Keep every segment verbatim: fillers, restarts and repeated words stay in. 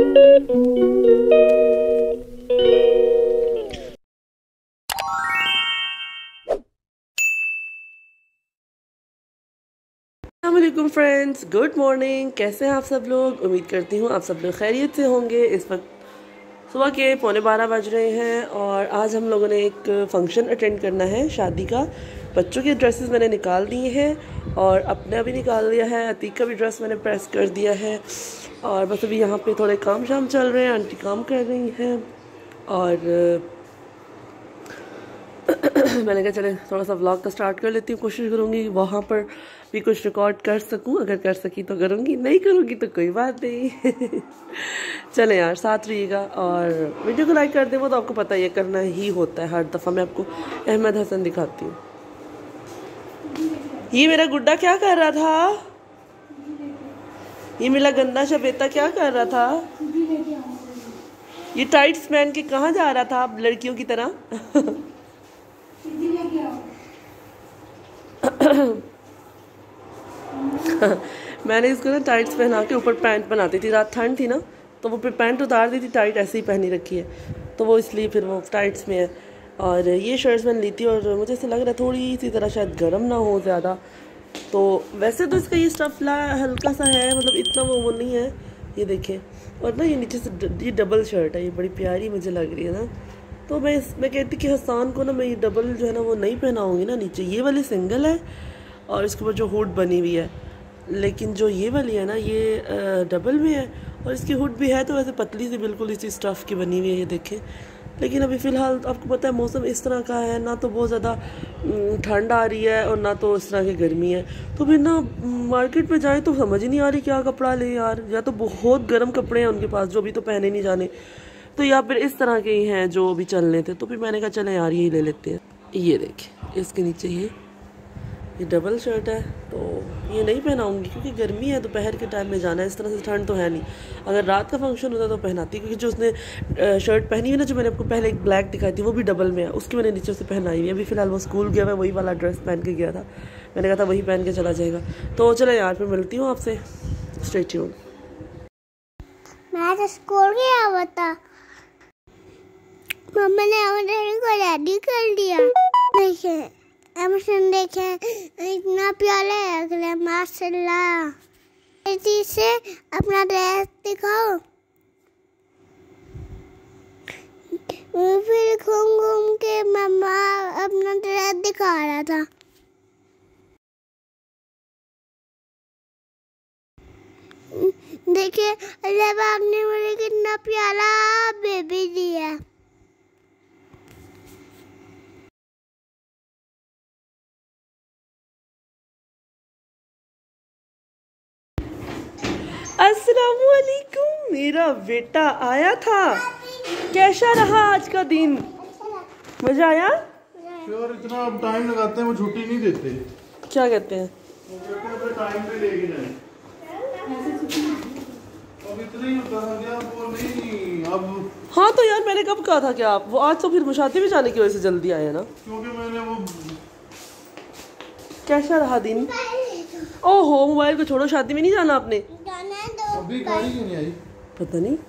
अस्सलामुअलैकुम friends, good morning. कैसे हैं आप सब लोग? उम्मीद करती हूँ आप सब लोग खैरियत से होंगे। इस वक्त सुबह के पौने बारह बज रहे हैं और आज हम लोगों ने एक फ़ंक्शन अटेंड करना है शादी का। बच्चों की ड्रेसेस मैंने निकाल दी हैं और अपना भी निकाल दिया है। अतीक का भी ड्रेस मैंने प्रेस कर दिया है और बस अभी यहाँ पे थोड़े काम शाम चल रहे हैं। आंटी काम कर रही हैं और मैंने कहा चले थोड़ा सा व्लॉग का स्टार्ट कर लेती हूँ। कोशिश करूँगी वहाँ पर भी कुछ रिकॉर्ड कर सकूँ, अगर कर सकी तो करूँगी, नहीं करूँगी तो कोई बात नहीं। चले यार, साथ रहिएगा और वीडियो को लाइक कर दे। वो तो आपको पता ही है, करना ही होता है हर दफ़ा। मैं आपको अहमद हसन दिखाती हूँ। ये मेरा गुड्डा क्या कर रहा था? ये मेरा गंदा शबेता क्या कर रहा था? ये टाइट्स पहन के कहाँ जा रहा था लड़कियों की तरह? मैंने इसको ना टाइट्स पहना के ऊपर पैंट बनाती थी। रात ठंड थी ना तो वो फिर पैंट उतार दी थी, टाइट ऐसे ही पहनी रखी है तो वो इसलिए फिर वो टाइट्स में है। और ये शर्ट्स मैंने ली थी और मुझे ऐसा लग रहा है थोड़ी सी तरह शायद गर्म ना हो ज़्यादा। तो वैसे तो इसका ये स्टफ ला हल्का सा है, मतलब इतना वो वो नहीं है। ये देखें, और ना ये नीचे से ये डबल शर्ट है, ये बड़ी प्यारी मुझे लग रही है ना। तो मैं मैं कहती कि हसान को ना मैं ये डबल जो है ना वो नहीं पहनाऊँगी ना। नीचे ये वाली सिंगल है और इसके ऊपर जो हुड बनी हुई है, लेकिन जो ये वाली है ना ये डबल में है और इसकी हुड भी है तो वैसे पतली सी बिल्कुल इसी स्टफ़ की बनी हुई है। ये देखें, लेकिन अभी फ़िलहाल आपको पता है मौसम इस तरह का है, ना तो बहुत ज़्यादा ठंड आ रही है और ना तो इस तरह की गर्मी है। तो फिर ना मार्केट में जाए तो समझ ही नहीं आ रही क्या कपड़ा ले यार। या तो बहुत गर्म कपड़े हैं उनके पास जो अभी तो पहने नहीं जाने, तो या फिर इस तरह के ही हैं जो अभी चलने थे। तो फिर मैंने कहा चले यार यही ले लेते हैं। ये देखें, इसके नीचे ये ये डबल शर्ट है तो ये नहीं पहनाऊंगी क्योंकि गर्मी है, दोपहर के टाइम में जाना है। इस तरह से ठंड तो है नहीं। अगर रात का फंक्शन होता तो पहनाती, क्योंकि जो उसने शर्ट पहनी हुई ना, जो मैंने आपको पहले एक ब्लैक दिखाई थी, वो भी डबल में है, उसकी मैंने नीचे से पहनाई हुई है। अभी फ़िलहाल वो स्कूल गया, मैं वही वाला ड्रेस पहन के गया था। मैंने कहा था वही पहन के चला जाएगा। तो चलो यार फिर मिलती हूँ आपसे, स्टे ट्यून्ड। मैं तो स्कूल गया हुआ था, मम्मा ने हमारे को रेडी कर दिया। देखे एमसन देखे इतना प्यारा है माशाल्लाह। तेजी से अपना ड्रेस दिखाओ। फिर घूम घूम के मम्मा अपना ड्रेस दिखा रहा था। देखिए जब आपने मुझे कितना प्यारा बेबी दिया। अस्सलामुअलैकुम, मेरा बेटा आया था। कैसा रहा आज का दिन? मजा आया? यार इतना अब टाइम लगाते हैं, वो छुट्टी नहीं देते। क्या कहते हैं? वो कहते हैं टाइम पे लेके जाए। अब इतना ही होता था क्या? वो नहीं अब। हाँ तो यार मैंने कब कहा था कि आप वो आज तो फिर मुशाती में जाने की वजह से जल्दी आए ना, क्योंकि मैंने वो। कैसा रहा दिन? ओहो, मोबाइल को छोड़ो, शादी में नहीं जाना आपने? अभी गाड़ी क्यों नहीं आई? पता नहीं।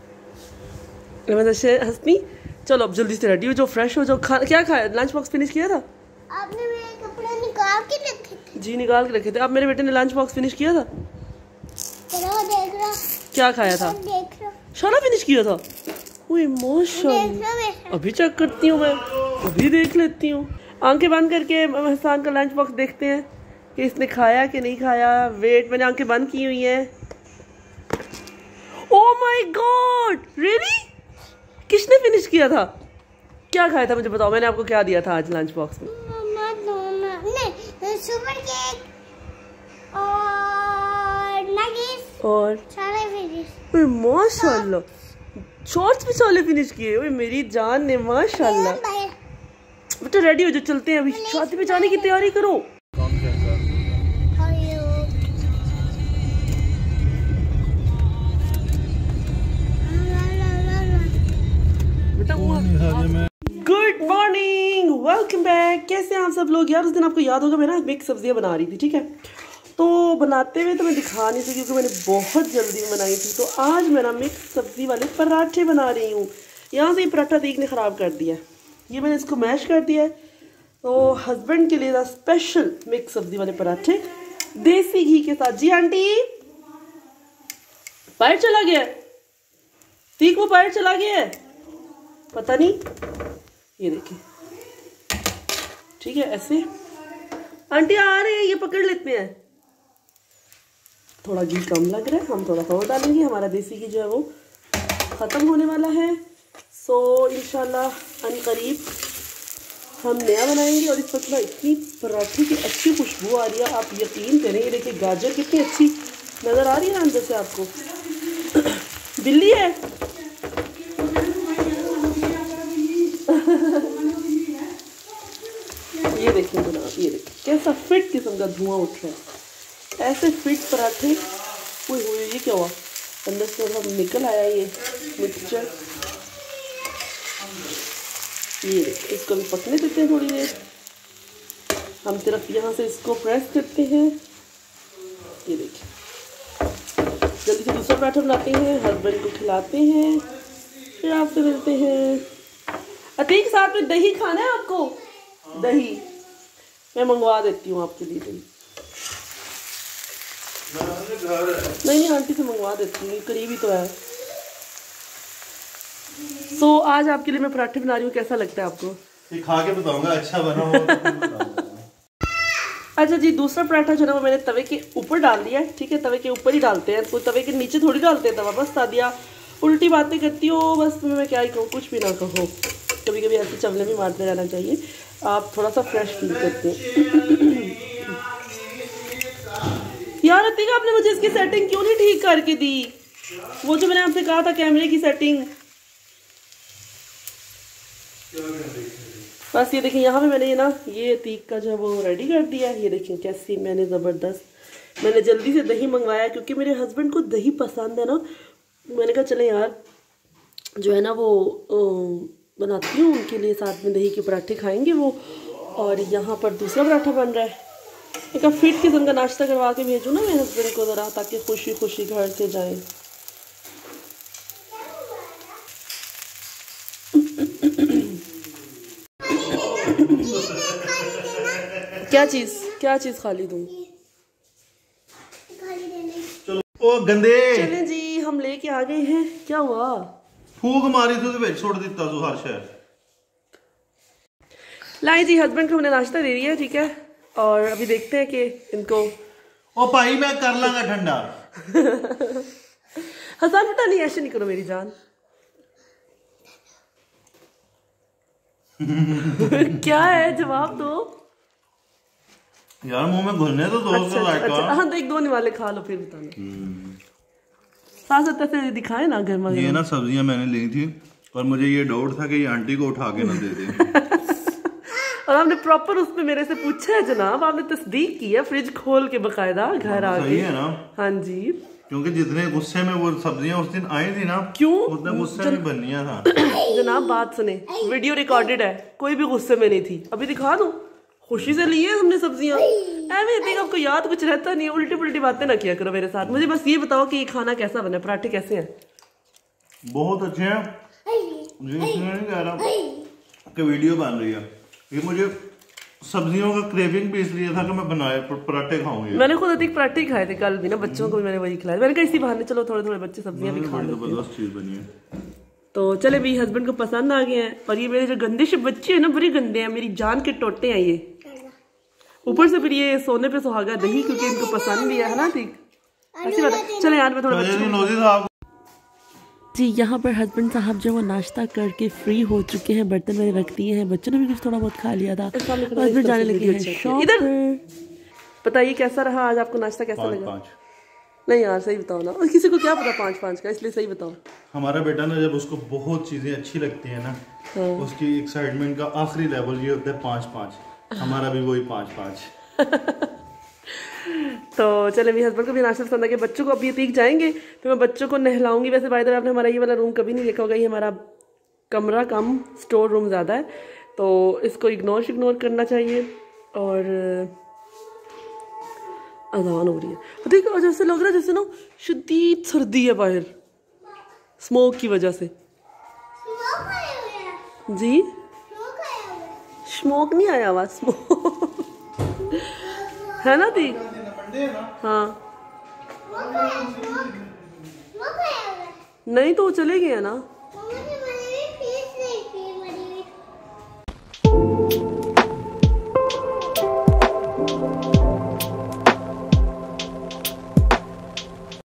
हंसनी, चलो अब जल्दी से रेडी हो, जो फ्रेश हो, जो खा क्या खाया? लंच बॉक्स फिनिश किया था आपने? मेरे कपड़े निकाल के रखे थे। जी निकाल के रखे थे। अब मेरे बेटे ने लंच बॉक्स फिनिश किया था। चलो देख रहा। क्या खाया था? देख रहा। शाना फिनिश किया था। ओए माशाल्लाह, अभी चेक करती हूँ मैं, अभी देख लेती हूँ। आंखें बंद करके हसन का लंच बॉक्स देखते हैं कि इसने खाया कि नहीं खाया। वेट, मैंने आंखें बंद की हुई हैं। Oh my God, really? किसने फिनिश किया था? क्या खाया था मुझे बताओ, मैंने आपको क्या दिया था आज लंच बॉक्स में? मम्मा दोनों नहीं, सुपर केक और नगेट्स और सारे फिनिश। ओए माशाल्लाह, शॉर्ट्स भी साले फिनिश किए। ओए मेरी जान ने, माशाल्लाह। बेटा रेडी हो जो, चलते हैं अभी शादी में जाने की तैयारी करो। Good morning, welcome back. कैसे हैं आप सब लोग? यार उस दिन आपको याद होगा मैं ना मिक्स सब्जियां बना रही थी, ठीक है? तो बनाते हुए तो मैं दिखा नहीं सकी क्योंकि मैंने बहुत जल्दी बनाई थी। तो आज मैं ना मिक्स सब्ज़ी वाले पराठे बना रही हूँ। यहाँ से ये पराठा दीक ने ख़राब कर दिया, ये मैंने इसको मैश कर दिया है। तो हस्बैंड के लिए ना स्पेशल मिक्स सब्ज़ी वाले पराठे देसी घी के साथ। जी आंटी, बाहर चला गया तीक, वो बाहर चला गया है, पता नहीं। ये देखिए, ठीक है, ऐसे आंटी आ रहे हैं, ये पकड़ लेते हैं। थोड़ा घी कम लग रहा है, हम थोड़ा और डालेंगे। हमारा देसी घी जो है वो ख़त्म होने वाला है। सो इंशाल्लाह अनकरीब हम नया बनाएंगे। और इस वक्त ना इतनी पराठे की अच्छी खुशबू आ रही है, आप यकीन करेंगे। देखिए गाजर कितनी अच्छी नज़र आ रही है अंदर से आपको। बिल्ली है ये देखिए जनाब, ये देखिए कैसा फिट किस्म का धुआं उठ रहा है। ऐसे फिट पराठे हुए हुए। ये क्या हुआ, अंदर से थोड़ा निकल आया ये मिक्सचर। ये देखिए, इसको भी पकने देते हैं थोड़ी देर। हम सिर्फ यहाँ से इसको प्रेस करते हैं। ये देखिए, जल्दी से दूसरा पराठा बनाते हैं, हस्बैंड को खिलाते हैं, फिर आपसे मिलते हैं। अतीक साथ में दही खाना है आपको? दही मैं मंगवा देती हूँ आपके लिए दही। नहीं नहीं, आंटी से मंगवा देती हूँ, करीब ही तो है। सो so, आज आपके लिए मैं पराठे बना रही हूँ, कैसा लगता है आपको? ये खा के बताऊंगा, अच्छा बना हो तो बताऊंगा। अच्छा जी, दूसरा पराठा जो है वो मैंने तवे के ऊपर डाल दिया है। ठीक है, तवे के ऊपर ही डालते हैं, कोई तवे के नीचे थोड़ी डालते हैं तवा। बस सादिया उल्टी बातें करती हो, बस मैं क्या ही कहूँ, कुछ भी ना कहो। कभी कभी ऐसे चवले भी मारते रहना चाहिए, आप थोड़ा सा फ्रेश फील करते हैं। यार अतिक, आपने मुझे इसकी सेटिंग क्यों नहीं ठीक करके दी? वो जो मैंने आपसे कहा था कैमरे की सेटिंग। बस ये देखिए, यहाँ पे मैंने ये ना ये अतीक का जो है वो रेडी कर दिया है। ये देखिए कैसी मैंने ज़बरदस्त, मैंने जल्दी से दही मंगवाया क्योंकि मेरे हस्बैंड को दही पसंद है ना। मैंने कहा चले यार जो है ना वो बनाती हूँ उनके लिए, साथ में दही के पराठे खाएंगे वो। और यहाँ पर दूसरा पराठा बन रहा है। एक फिट किस्म का नाश्ता करवा के भेजूँ ना मेरे हस्बैंड को ज़रा, ताकि खुशी खुशी घर से जाएं। क्या चीज़ क्या चीज़ खाली दूँ? चलो ओ गंदे, चलें जी, हम लेके आ गए हैं। क्या हुआ? फूक मारी तू तो भेज छोड़ दिता तू हर शहर। लाई जी, हस्बैंड को हमने नाश्ता दे दिया है। ठीक है, और अभी देखते हैं कि इनको। ओ भाई मैं कर लांगा ठंडा। हसन बेटा नहीं, ऐसे नहीं करो मेरी जान। क्या है, जवाब दो यार, मुंह में घुलने तो दो। अच्छा, अच्छा, अच्छा, हाँ, तो एक दो वाले खा लो फिर बताना। साथ साथ ऐसे दिखाए ना घर में। ये ना सब्जियां मैंने ली थी और मुझे ये डाउट था कि ये आंटी को उठा के ना दे दे। और आपने प्रॉपर उसमें मेरे से पूछा है जनाब, आपने तस्दीक की है फ्रिज खोल के बकायदा घर आ सही है ना? हाँ जी, क्योंकि जितने गुस्से में वो सब्जियां उस दिन आई थी ना, क्यों उतने गुस्से में बननिया था। जनाब बात सुने, वीडियो रिकॉर्डेड है, कोई भी गुस्से में नहीं थी। अभी दिखा दूं, खुशी से ली है हमने सब्जियां। ऐਵੇਂ देख, आपको याद कुछ रहता नहीं है, उल्टी पुल्टी बातें ना किया करो मेरे साथ। मुझे बस ये बताओ कि ये खाना कैसा बना, पराठे कैसे हैं? बहुत अच्छे हैं। नहीं कह रहा कि वीडियो बन रही है, ये मुझे सब्जियों का क्रेविंग भी इसलिए था कि मैं बनाए पराठे खाऊंगी। मैंने खुद अधिक पराठे खाए थे कल भी ना, बच्चों को भी मैंने वही खिलाया। मैंने कहा इसी बहाने चलो थोड़े थोड़े बच्चे सब्जियां भी खा लेते हैं। जबरदस्त चीज बनी है। तो चले भी, हस्बैंड को पसंद आ गए हैं। और ये मेरे जो गंदे से बच्चे हैं ना, बड़े गंदे हैं, मेरी जान के टोटे हैं ये। ऊपर से फिर ये सोने पे सुहागा दही, क्योंकि इनको पसंद भी है ना। ठीक, ऐसी बात है। चले यार, मैं थोड़ा बच्चों जी, यहाँ पर हस्बैंड साहब जो वो नाश्ता करके फ्री हो चुके हैं, बर्तन मैंने रख दिए हैं, बच्चों ने भी कुछ थोड़ा बहुत खा लिया था। हस्बैंड जाने लगे हैं शॉप पर। बताइए कैसा रहा आज आपको नाश्ता, कैसा लगा? नहीं यार सही बताओ ना, और किसी को क्या पता पाँच पाँच का, इसलिए सही बताओ। हमारा बेटा ना जब उसको बहुत चीजें अच्छी लगती है ना, हाँ। उसकी एक्साइटमेंट का आखिरी लेवल ये होता है पाँच पाँच। हमारा भी वही पाँच पाँच। तो चले, मेरे हस्बैंड को भी नाश्ता पसंद आ गया। बच्चों को अभी तीक जाएंगे तो मैं बच्चों को नहलाऊंगी। वैसे बाय द वे आपने हमारा ये वाला रूम कभी नहीं देखा होगा, ये हमारा कमरा कम स्टोर रूम ज़्यादा है, तो इसको इग्नोर इग्नोर करना चाहिए। और अजान हो रही है। देख जैसे लग रहा है जैसे ना शदीद सर्दी है बाहर, स्मोक की वजह से। जी स्मोक नहीं आया हुआ, स्मोक है ना दी। हाँ नहीं तो वो चले गए ना।